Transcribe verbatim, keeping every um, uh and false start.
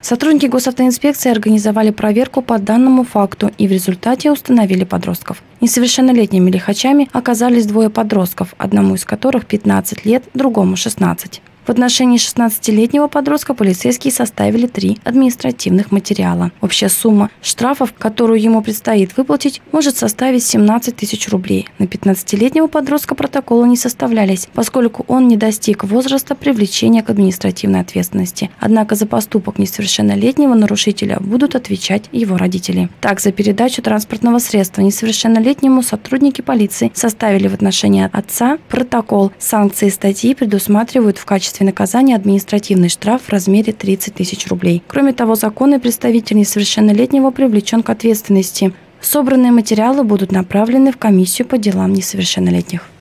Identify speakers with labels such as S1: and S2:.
S1: Сотрудники госавтоинспекции организовали проверку по данному факту и в результате установили подростков. Несовершеннолетними лихачами оказались двое подростков, одному из которых пятнадцать лет, другому шестнадцать. В отношении шестнадцатилетнего подростка полицейские составили три административных материала. Общая сумма штрафов, которую ему предстоит выплатить, может составить семнадцать тысяч рублей. На пятнадцатилетнего подростка протоколы не составлялись, поскольку он не достиг возраста привлечения к административной ответственности. Однако за поступок несовершеннолетнего нарушителя будут отвечать его родители. Так, за передачу транспортного средства несовершеннолетнему сотрудники полиции составили в отношении отца протокол. Санкции статьи предусматривают в качестве наказания административный штраф в размере тридцать тысяч рублей. Кроме того, законный представитель несовершеннолетнего привлечен к ответственности. Собранные материалы будут направлены в комиссию по делам несовершеннолетних.